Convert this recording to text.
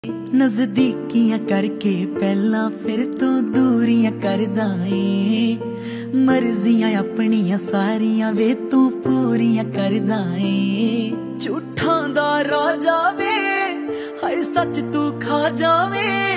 नजदीकियां करके पहला फिर तो दूरियां करदा ए। मर्जियां अपनियां सारियां वे तू पूरियां करदा ए। झूठां दा राजा वे हाय सच तू खा जावे।